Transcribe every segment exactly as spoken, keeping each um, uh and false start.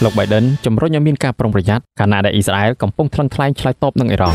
លោក Biden ជំរុញឲ្យមានការប្រុងប្រយ័ត្នខណៈដែលអ៊ីស្រាអែលកំពុងថ្លឹងថ្លែងឆ្លើយតបនឹងអ៊ីរ៉ង់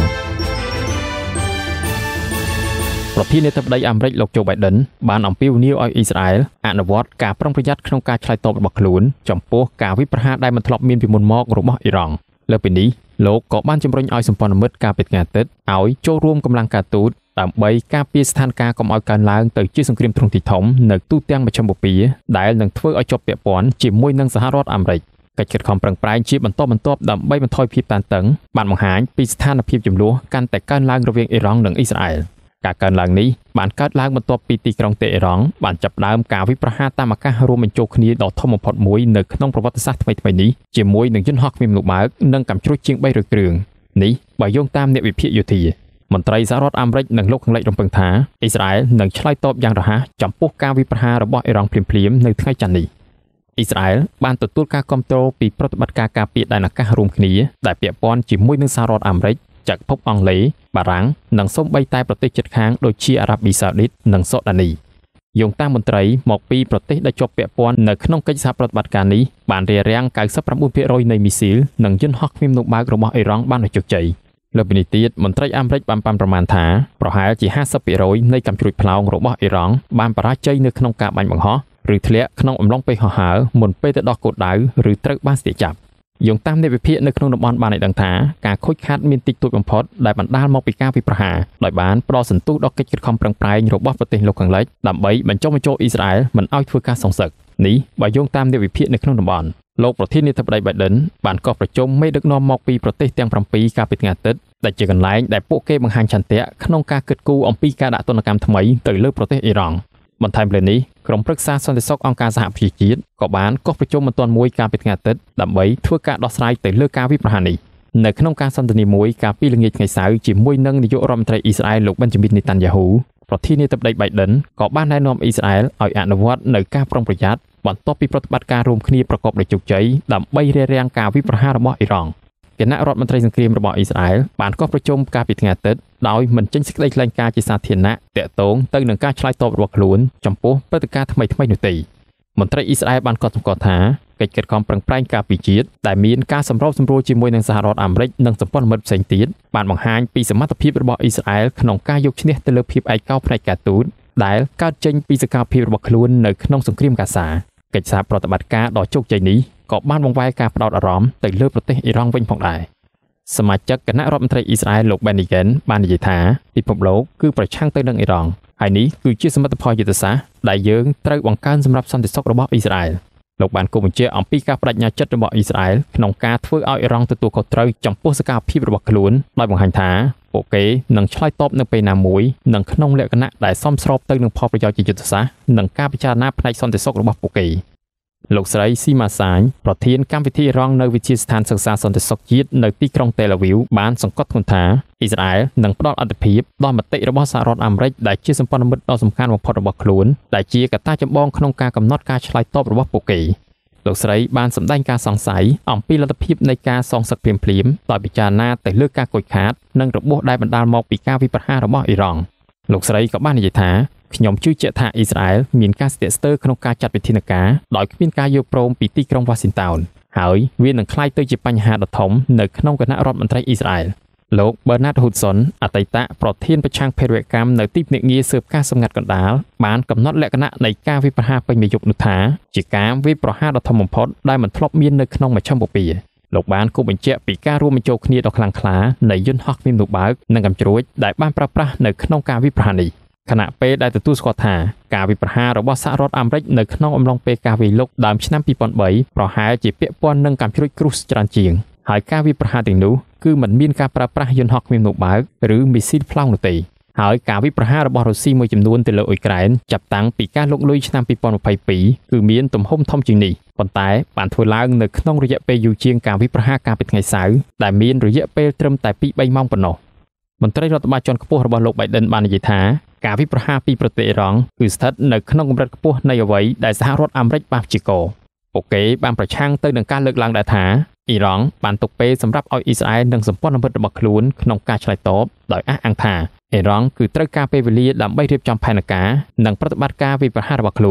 ប្រធានាធិបតីអាមេរិកលោក Joe Biden បានអំពាវនាវឲ្យអ៊ីស្រាអែលអនុវត្តការប្រុងប្រយ័ត្នក្នុងការឆ្លើយតបរបស់ខ្លួនចំពោះការវាយប្រហារដែលមិនធ្លាប់មានពីមុនមករបស់អ៊ីរ៉ង់លើពីនេះលោកក៏បានជំរុញឲ្យសម្ព័ន្ធមិត្តការពារថ្ងៃអាទិត្យឲ្យចូលរួមកម្លាំងការទូតដើម្បីការពារស្ថានភាពកុំឲ្យកើនឡើងទៅជាសង្គ្រាមទ្រង់ទ្រាយធំនៅទូទាំងមជ្ឈមបូព៌ាដែលនឹងធ្វើឲ្យជាប់ពាក់ព័ន្ធជាមួយនឹងសហរដ្ឋអាមេរិកកិច្ចខិតខំប្រឹងប្រែងជាបន្តបន្ទាប់ដើម្បីបន្ថយភាពតានតឹងបានបង្ហាញពីស្ថានភាពជម្លោះកាន់តែកើនឡើងរវាងអ៊ីរ៉ង់និងអ៊ីស្រាអែលការកើនឡើងនេះបានកើតឡើងបន្ទាប់ពីទីក្រុងតេអ៊ីរ៉ង់បានចាប់ផ្ដើមការវាយប្រហារតាមអាកាសរួមបញ្ចូលគ្នាដ៏ធំបំផុតមួយនៅក្នុងប្រវត្តិសាស្ត្រថ្មីៗនេះជាមួយនឹងយន្តហោះគ្មានមនុស្សបើកនិងកាំជ្រួចជាងបីរយគ្រឿងនេះបើយោងតាមអ្នកវិភាគយោធាមន្ត្រីសហរដ្ឋអាមេរិកនិងលោកខាងលិចរំពឹងថាអ៊ីស្រាអែលនឹងឆ្លើយតបយ៉ាងរហ័សចំពោះការវាយប្រហាររបស់អ៊ីរ៉ង់ភ្លាមៗនៅថ្ងៃច័ន្ទនេះអ៊ីស្រាអែលបានទទួលការគាំទ្រពីប្រតិបត្តិការការពារដែនអាកាសរួមគ្នាដែលពាក់ព័ន្ធជាមួយនឹងសហរដ្ឋអាមេរិកចក្រភពអង់គ្លេសបារាំងនិងសូម្បីតែប្រទេសជិតខាងដូចជាអារ៉ាប៊ីសាអូឌីតនិងសូដានីយោងតាមមន្ត្រីមកពីប្រទេសដែលជាប់ពាក់ព័ន្ធនៅក្នុងកិច្ចសហប្រតិបត្តិការនេះបានរារាំង កៅសិបប្រាំបួនភាគរយ នៃមីស៊ីលនិងយន្តហោះគ្មានមនុស្សបើករបស់អ៊ីរ៉ង់បានជោគជ័យលើពីនេះទៀតមន្ត្រីអាមេរិកបានប៉ាន់ប្រមាណថាប្រហែលជា ហាសិបភាគរយ នៃកាំជ្រួចផ្លោងរបស់អ៊ីរ៉ង់បានបរាជ័យនៅក្នុងការបាញ់បង្ហោះឬធ្លាក់ក្នុងអំឡុងពេលហោះហើរមុនពេលទៅដល់គោលដៅឬត្រូវបានស្ទាក់ចាប់យោងតាមអ្នកវិភាគនៅក្នុងតំបន់បានឲ្យដឹងថាការខូចខាតមានតិចតួចបំផុតដែលបណ្ដាលមកពីការវាយប្រហារដោយបានផ្ដល់សន្ទុះដល់កិច្ចខិតខំប្រឹងប្រែងរបស់ប្រទេសលោកខាងលិចដើម្បីបញ្ចុះបញ្ចូលអ៊ីស្រាអែលមិនឲ្យធ្វើការសងសឹកនេះបើយោងតាមអ្នកវិភាគនៅក្នុងតំបន់លោកប្រធានាធិបតី Biden បានកោះប្រជុំមេដឹកនាំមកពីប្រទេសទាំងប្រាំពីរកាលពីថ្ងៃអាទិត្យដែលជាកន្លែងដែលពួកគេបង្ហាញឆន្ទៈក្នុងការគិតគូរអំពីការដាក់ទណ្ឌកម្មថ្មីទៅលើប្រទេសអ៊ីរ៉ង់បន្ថែមលើនេះក្រុមប្រឹក្សាសន្តិសុខអង្គការសហប្រជាជាតិក៏បានកោះប្រជុំបន្ទាន់មួយកាលពីថ្ងៃអាទិត្យដើម្បីធ្វើការដោះស្រាយទៅលើការវាយប្រហារនេះនៅក្នុងការសន្ទនាមួយកាលពីល្ងាចថ្ងៃសៅរ៍ជាមួយនឹងនាយករដ្ឋមន្ត្រីអ៊ីស្រាអែលលោក Benjamin Netanyahu ប្រធានាធិបតី Biden ក៏បានណែនាំអ៊ីស្រាអែលឲ្យអនុវត្តនូវការប្រុងប្រយ័ត្នបន្ទាប់ពីប្រតិបត្តិការរួមគ្នាប្រកបដោយជោគជ័យដើម្បីរារាំងការវាយប្រហាររបស់អ៊ីរ៉ង់គណៈរដ្ឋមន្ត្រីសង្គ្រាមរបស់អ៊ីស្រាអែលបានកោះប្រជុំកាលពីថ្ងៃអាទិត្យដោយមិនចេញសេចក្តីថ្លែងការណ៍ជាសាធារណៈទាក់ទងទៅនឹងការឆ្លើយតបរបស់ខ្លួនចំពោះព្រឹត្តិការណ៍ថ្មីៗនោះទេមន្ត្រីអ៊ីស្រាអែលបានកត់សម្គាល់ថាកិច្ចខិតខំប្រឹងប្រែងការពារជាតិដែលមានការសម្របសម្រួលជាមួយនឹងសហរដ្ឋអាមេរិកនិងសម្ព័ន្ធមិត្តផ្សេងទៀតបានបង្ហាញពីសមត្ថភាពរបស់អ៊ីស្រាអែលក្នុងការយកឈ្នះទៅលើភាពឯកោផ្នែកការទូតដែលកើតចេញពីសកម្មភាពរបស់ខ្លួននៅក្នុងសង្គ្រាមកាហ្សាកិច្ចសហប្រតិបត្តិការដ៏ជោគជ័យនេះក៏បានបង្វែរការផ្ដោតអារម្មណ៍ទៅលើប្រទេសអ៊ីរ៉ង់វិញផងដែរសមាជិកគណៈរដ្ឋមន្ត្រីអ៊ីស្រាអែលលោក Benny Gantz បាននិយាយថាពិភពលោកគឺប្រឆាំងទៅនឹងអ៊ីរ៉ង់ហើយនេះគឺជាសមិទ្ធផលយុទ្ធសាស្ត្រដែលយើងត្រូវបង្កើនសម្រាប់សន្តិសុខរបស់អ៊ីស្រាអែលលោកបានគូបញ្ជាក់អំពីការបដិញ្ញាចិត្តរបស់អ៊ីស្រាអែលក្នុងការធ្វើឲ្យអ៊ីរ៉ង់ទទួលខុសត្រូវចំពោះសកម្មភាពរបស់ខ្លួនដោយបង្ហាញថាពួកគេនឹងឆ្លើយតបនៅពេលណាមួយនិងក្នុងលក្ខណៈដែលសមស្របទៅនឹងផលប្រយោជន៍ជាយុទ្ធសាស្ត្រនិងការពិចារណាផ្នែកសន្តិសុខរបស់ពួកគេលោកស្រីស៊ីម៉ាសាញប្រធានកម្មវិធីរងនៅវិទ្យាស្ថានសិក្សាសន្តិសុខជាតិនៅទីក្រុងតេលអាវីវបានសង្កត់ធ្ងន់ថាអ៊ីស្រាអែលនឹងផ្ដល់អាទិភាពដល់មតិរបស់សហរដ្ឋអាមេរិកដែលជាសម្ព័ន្ធមិត្តដ៏សំខាន់បំផុតរបស់ខ្លួនដែលជាកត្តាចម្បងក្នុងការកំណត់ការឆ្លើយតបរបស់ពួកគេលោកស្រីបានសម្ដែងការសង្ស័យអំពីលទ្ធភាពនៃការសងសឹកភ្លាមៗដោយពិចារណាទៅលើការខូចខាតនិងរបួសដែលបណ្ដាលមកពីការវាយប្រហាររបស់អ៊ីរ៉ង់លោកស្រីក៏បាននិយាយថាខ្ញុំជឿជាក់ថាអ៊ីស្រាអែលមានការស្ទាក់ស្ទើរក្នុងការចាត់វិធានការដោយគ្មានការយល់ព្រមពីទីក្រុងវ៉ាស៊ីនតោនហើយវានឹងក្លាយទៅជាបញ្ហាដ៏ធំនៅក្នុងគណៈរដ្ឋមន្ត្រីអ៊ីស្រាអែលលោក Bernard Hudson អតីតប្រធានប្រឆាំងភេរវកម្មនៅទីភ្នាក់ងារស៊ើបការសម្ងាត់កណ្ដាលបានកំណត់លក្ខណៈនៃការវាយប្រហារពេញមួយយប់នោះថាជាការវាយប្រហារដ៏ធំបំផុតដែលមិនធ្លាប់មាននៅក្នុងមជ្ឈមបូព៌ាលោកបានគូបញ្ជាក់ពីការរួមបញ្ចូលគ្នាដ៏ខ្លាំងក្លានៃយន្តហោះគ្មានមនុស្សបើកនិងកាំជ្រួចដែលបានប្រើប្រាស់នៅក្នុងការវាយប្រហារនេះខណៈពេលដែលទទួលស្គាល់ថាការវាយប្រហាររបស់សហរដ្ឋអាមេរិកនៅក្នុងអំឡុងពេលការវាយលុកដើមឆ្នាំពីរពាន់បីប្រហែលជាពាក់ព័ន្ធនឹងកាំជ្រួចគ្រូសច្រើនជាងហើយការវាយប្រហារទាំងនោះគឺមិនមានការប្រើប្រាស់យន្តហោះគ្មានមនុស្សបើកឬមីស៊ីលផ្លោងនោះទេហើយការវាយប្រហាររបស់រុស្ស៊ីមួយចំនួនទៅលើអ៊ុយក្រែនចាប់តាំងពីការលុកលុយឆ្នាំពីរពាន់ម្ភៃពីរគឺមានទំហំធំជាងនេះប៉ុន្តែបានធ្វើឡើងនៅក្នុងរយៈពេលយូរជាងការវាយប្រហារកាលពីថ្ងៃសៅរ៍ដែលមានរយៈពេលត្រឹមតែពីរបីម៉ោងប៉ុណ្ណោះមន្ត្រីរដ្ឋបាលជាន់ខ្ពស់របស់លោក Biden បាននិយាយថាការវាយប្រហារពីប្រទេសអ៊ីរ៉ង់គឺស្ថិតនៅក្នុងកម្រិតខ្ពស់នៃអ្វីដែលសហរដ្ឋអាមេរិកបានព្យាករណ៍ពួកគេបានប្រឆាំងទៅនឹងការលើកឡើងដែរថាអ៊ីរ៉ង់បានទុកពេលសម្រាប់ឲ្យអ៊ីស្រាអែលនិងសម្ព័ន្ធមិត្តរបស់ខ្លួនក្នុងការឆ្លើយតបដោយអះអាងថាអ៊ីរ៉ង់គឺត្រូវការពេលវេលាដើម្បីរៀបចំផែនការនិងប្រតិបត្តិការវាយប្រហាររបស់ខ្លួន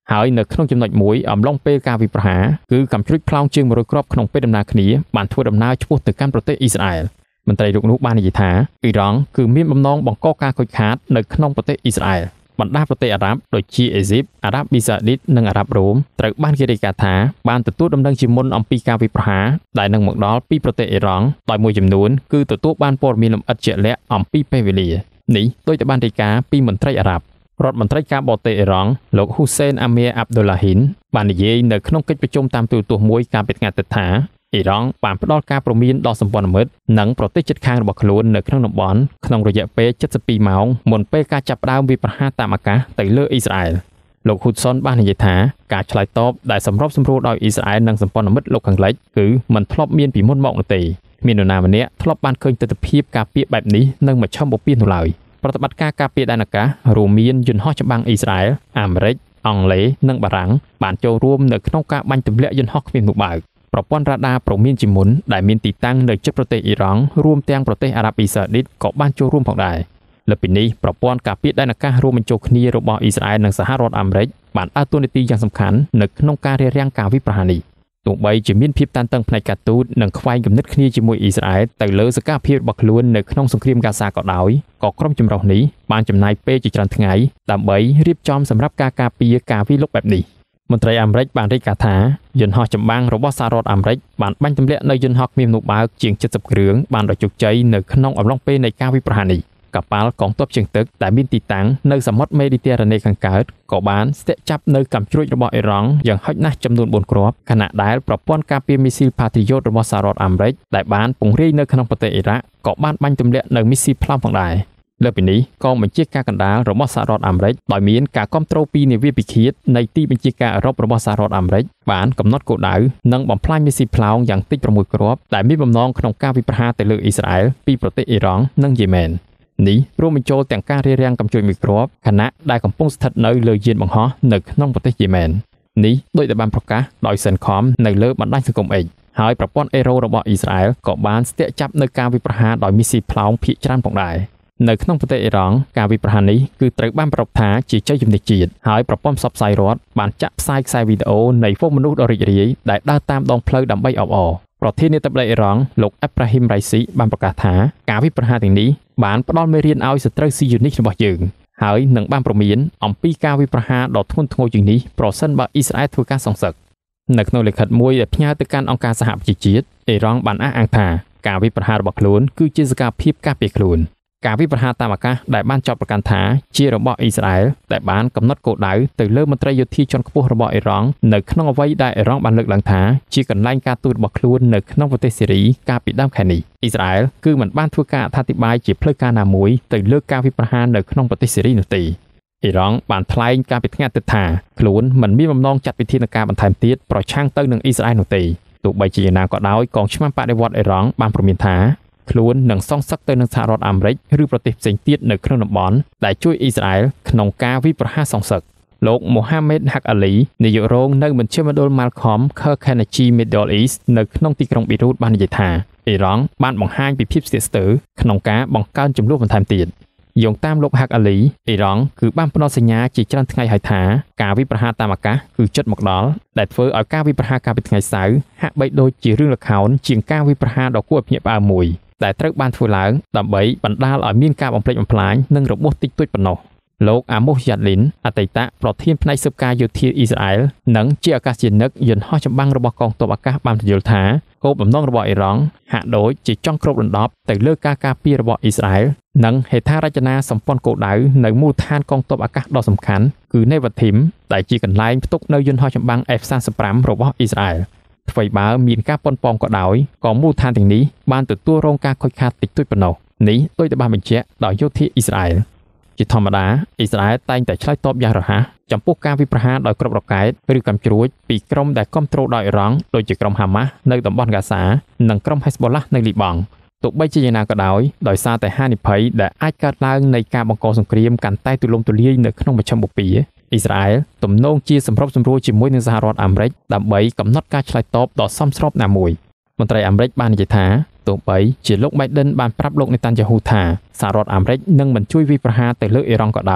ហើយនៅក្នុងចំណុចមួយអំឡុងពេលការវិប្រហារគឺកាំជ្រួចផ្លោងជើងមួយរយគ្រាប់ក្នុងពេលដំណើរគ្នាបានធ្វើដំណើរឆ្ពោះទៅកាន់ប្រទេសអ៊ីស្រាអែលមន្ត្រីរូបនោះបាននិយាយថាអ៊ីរ៉ង់គឺមានបំណងបង្កការខូចខាតនៅក្នុងប្រទេសអ៊ីស្រាអែលបណ្ដាប្រទេសអារ៉ាប់ដូចជាអេស៊ីបអារ៉ាប៊ីសាអូឌីតនិងអារ៉ាប់រ៉ូមត្រូវបានគេរាយការណ៍ថាបានទទួលដំណឹងជាមុនអំពីការវិប្រហារដែលនឹងមកដល់ពីប្រទេសអ៊ីរ៉ង់ដោយមួយចំនួនគឺទទួលបានព័ត៌មានលម្អិតជាក់លាក់អំពីពេលវេលានេះដោយតែបានរាយការណ៍ពីមន្ត្រីអារ៉ាប់រដ្ឋមន្ត្រីការបរទេសអ៊ីរ៉ង់លោកហ៊ូសែនអាមៀអាប់ឌុលឡាហ៊ីនបាននិយាយនៅក្នុងកិច្ចប្រជុំតាមទូរទស្សន៍មួយកាលពីថ្ងៃអាទិត្យថាអ៊ីរ៉ង់បានផ្ដល់ការព្រមានដល់សម្ព័ន្ធមិត្តនិងប្រទេសជិតខាងរបស់ខ្លួននៅក្នុងតំបន់ក្នុងរយៈពេល七十二ម៉ោងមុនពេលការចាប់ផ្ដើមវាយប្រហារតាមអាកាសទៅលើអ៊ីស្រាអែលលោកហ៊ូសុនបាននិយាយថាការឆ្លើយតបដែលសម្របសម្រួលដោយអ៊ីស្រាអែលនិងសម្ព័ន្ធមិត្តលោកខាងលិចគឺមិនធ្លាប់មានពីមុនមកនោះទេគ្មាននរណាម្នាក់ធ្លាប់បានឃើញទស្សនវិជ្ជាការពារបែបនេះនិងមជ្ឈមបពាននោះឡើយប្រតិបត្តិការការពារដែនអាកាសរួមមានយន្តហោះចម្បាំងអ៊ីស្រាអែលអាមេរិកអង់គ្លេសនិងបារាំងបានចូលរួមនៅក្នុងការបាញ់ទម្លាក់យន្តហោះគ្មានមុខបើកប្រព័ន្ធរ៉ាដាព្រមានជាមុនដែលមានទីតាំងនៅជិតប្រទេសអ៊ីរ៉ង់រួមទាំងប្រទេសអារ៉ាប៊ីសាអូឌីតក៏បានចូលរួមផងដែរលើពីនេះប្រព័ន្ធការពារដែនអាកាសរួមបញ្ចូលគ្នារបស់អ៊ីស្រាអែលនិងសហរដ្ឋអាមេរិកបានដើរតួនាទីយ៉ាងសំខាន់នៅក្នុងការរារាំងការវិប្រហារនេះទោះបីជាមានភាពតានតឹងផ្នែកការទូតនិងខ្វែងគំនិតគ្នាជាមួយអ៊ីស្រាអែលទៅលើសកម្មភាពរបស់ខ្លួននៅក្នុងសង្គ្រាមហ្គាហ្សាក៏ដោយក៏ក្រុមចម្រុះនេះបានចំណាយពេលជាច្រើនថ្ងៃដើម្បីរៀបចំសម្រាប់ការការពារការវិលុកបែបនេះមន្ត្រីអាមេរិកបានរាយការណ៍ថាយន្តហោះចម្បាំងរបស់សហរដ្ឋអាមេរិកបានបាញ់ទម្លាក់នៅយន្តហោះគ្មានមនុស្សបើកជាង七十គ្រឿងបានដោយជោគជ័យនៅក្នុងអំឡុងពេលនៃការវិប្រហារនេះកប៉ាល់កងទ័ពជើងទឹកដែលមានទីតាំងនៅសមុទ្រមេឌីទែរ៉ាណេខាងកើតក៏បានស្ទាក់ចាប់នៅកាំជ្រួចរបស់អ៊ីរ៉ង់យ៉ាងហោចណាស់ចំនួនបួនគ្រាប់ខណៈដែលប្រព័ន្ធការពារមីស៊ីល Patriot របស់សហរដ្ឋអាមេរិកដែលបានពង្រាយនៅក្នុងប្រទេសអ៊ីរ៉ាក់ក៏បានបាញ់ទម្លាក់នៅមីស៊ីលផ្លោមផងដែរលើពីនេះកងបញ្ជាការកណ្ដាលរបស់សហរដ្ឋអាមេរិកដោយមានការគាំទ្រពីនាវាពិឃាតនៃទីបញ្ជាការអឺរ៉ុបរបស់សហរដ្ឋអាមេរិកបានកំណត់គោលដៅនិងបំផ្លាញមីស៊ីលផ្លោងយ៉ាងតិចប្រាំមួយគ្រាប់ដែលមានបំណងក្នុងការវិប្រហារទៅលើអ៊ីស្រាអែលពីប្រទេសអ៊ីរ៉ង់និងយេម៉ែននេះរួមបញ្ចូលទាំងការរារាំងកាំជ្រួចមួយគ្រាប់ខណៈដែលកំពុងស្ថិតនៅលើយានបង្ហោះនៅក្នុងប្រទេសយេម៉ែននេះដោយតែបានប្រកាសដោយសិនខំនៅលើបណ្ដាញសង្គម X ហើយប្រព័ន្ធអេរ៉ូរបស់អ៊ីស្រាអែលក៏បានស្ទាក់ចាប់នៅការវិប្រហារដោយមីស៊ីលផ្លោងភាគច្រើនផងដែរនៅក្នុងប្រទេសអ៊ីរ៉ង់ការវិប្រហារនេះគឺត្រូវបានប្រារព្ធថាជាជ័យជំនះជាតិហើយប្រព័ន្ធផ្សព្វផ្សាយរដ្ឋបានចាក់ផ្សាយខ្សែវីដេអូនៃហ្វូងមនុស្សដ៏រីករាយដែលដើរតាមដងផ្លូវដើម្បីអបអរប្រធានាធិបតីអ៊ីរ៉ង់លោកអេប្រាហ៊ីមរ៉ៃស៊ីបានប្រកាសថាការវិប្រហារទាំងនេះបានផ្ដល់មេរៀនឲ្យសត្រូវស៊ីយូនីសរបស់យើងហើយនឹងបានព្រមានអំពីការវិប្រហារដ៏ធ្ងន់ធ្ងរជាងនេះប្រសិនបើអ៊ីស្រាអែលធ្វើការសងសឹកនៅក្នុងលិខិតមួយដែលផ្ញើទៅកាន់អង្គការសហប្រជាជាតិអ៊ីរ៉ង់បានអះអាងថាការវិប្រហាររបស់ខ្លួនគឺជាសកម្មភាពការពារខ្លួនការវិប្រហារតាមអាកាសដែលបានចោទប្រកាន់ថាជារបស់អ៊ីស្រាអែលដែលបានកំណត់គោលដៅទៅលើមន្ត្រីយោធាជាន់ខ្ពស់របស់អ៊ីរ៉ង់នៅក្នុងអ្វីដែលអ៊ីរ៉ង់បានលើកឡើងថាជាកន្លែងការទូតរបស់ខ្លួននៅក្នុងប្រទេសសេរីកាលពីដើមខែនេះអ៊ីស្រាអែលគឺមិនបានធ្វើការអត្ថាធិប្បាយជាផ្លូវការណាមួយទៅលើការវិប្រហារនៅក្នុងប្រទេសសេរីនោះទេអ៊ីរ៉ង់បានថ្លែងកាលពីថ្ងៃអាទិត្យថាខ្លួនមិនមានបំណងចាត់វិធានការបន្ថែមទៀតប្រឆាំងទៅនឹងអ៊ីស្រាអែលនោះទេទោះបីជាយ៉ាងណាក៏ដោយកងឆ្មាំបដិវត្តន៍អ៊ីរ៉ង់បានព្រមានថាខ្លួននឹងសងសឹកទៅនឹងសហរដ្ឋអាមេរិកឬប្រទេសផ្សេងទៀតនៅក្នុងតំបន់ដែលជួយអ៊ីស្រាអែលក្នុងការវិប្រហារសងសឹកលោកមូហាម៉េតហាក់អាលីនាយករងនៅមជ្ឈមណ្ឌល Malcolm Carnegie Middle East នៅក្នុងទីក្រុងប៊ីរុតបាននិយាយថាអ៊ីរ៉ង់បានបង្ហាញពីភាពស្ទាក់ស្ទើរក្នុងការបង្កើនចំនួនបន្ថែមទៀតយោងតាមលោកហាក់អាលីអ៊ីរ៉ង់គឺបានផ្ដល់សញ្ញាជាច្រើនថ្ងៃហើយថាការវិប្រហារតាមអាកាសគឺជិតមកដល់ដែលធ្វើឲ្យការវិប្រហារកាលពីថ្ងៃសៅរ៍ហាក់បីដូចជារឿងល្ខោនជាងការវិប្រហារដ៏គួរឲ្យភ្ញាក់ផ្អើលមួយដែលត្រូវបានធ្វើឡើងដើម្បីបណ្ដាលឲ្យមានការបំផ្លិចបំផ្លាញនិងរបួសតិចតួចប៉ុណ្ណោះលោកអាម៉ូសយ៉ាត់លីនអតីតប្រធានផ្នែកស៊ើបការយោធាអ៊ីស្រាអែលនិងជាអាកាសយានិកយន្តហោះចម្បាំងរបស់កងទ័ពអាកាសបានយល់ថាគោលបំណងរបស់អ៊ីរ៉ង់ហាក់ដូចជាចង់គ្របដណ្ដប់ទៅលើការការពាររបស់អ៊ីស្រាអែលនិងហេដ្ឋារចនាសម្ព័ន្ធគោលដៅនៅមូលដ្ឋានកងទ័ពអាកាសដ៏សំខាន់គឺ Nevatim ដែលជាកន្លែងផ្ទុកនៅយន្តហោះចម្បាំង F សាមសិបប្រាំ របស់អ៊ីស្រាអែលអ្វីបើមានការប៉ុនប៉ងក៏ដោយក៏មូលដ្ឋានទាំងនេះបានទទួលរងការខូចខាតតិចតួចប៉ុណ្ណោះនេះដោយតែបានបញ្ជាក់ដោយយោធាអ៊ីស្រាអែលជាធម្មតាអ៊ីស្រាអែលតែងតែឆ្លើយតបយ៉ាងរហ័សចំពោះការវិប្រហារដោយគ្រាប់រ៉ុកែតឬកាំជ្រួចពីក្រុមដែលគ្រប់គ្រងដោយអ៊ីរ៉ង់ដូចជាក្រុមហាម៉ាស់នៅតំបន់ហ្គាហ្សានិងក្រុមហេសបូឡាស់នៅលីបង់ទោះបីជាយ៉ាងណាក៏ដោយដោយសារតែហានិភ័យដែលអាចកើតឡើងនៃការបង្កសង្គ្រាមកាន់តែទូលំទូលាយនៅក្នុងមជ្ឈមបូព៌ាអ៊ីស្រាអែលទំនងជាសម្របសម្រួលជាមួយនឹងសហរដ្ឋអាមេរិកដើម្បីកំណត់ការឆ្លើយតបដ៏សមស្របណាមួយមន្ត្រីអាមេរិកបាននិយាយថាទោះបីជាលោក Biden បានប្រាប់លោកនេតានយ៉ាហ៊ូថាសហរដ្ឋអាមេរិកនឹងមិនជួយវាយប្រហារទៅលើអ៊ីរ៉ង់ក៏ដោយ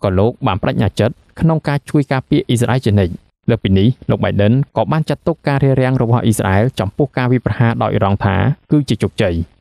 ក៏លោកបានបដិញ្ញាចិត្តក្នុងការជួយការពារអ៊ីស្រាអែលជានិច្ចលើពីនេះលោក Biden ក៏បានចាត់ទុកការរារាំងរបស់អ៊ីស្រាអែលចំពោះការវាយប្រហារដោយអ៊ីរ៉ង់ថាគឺជាជោគជ័យ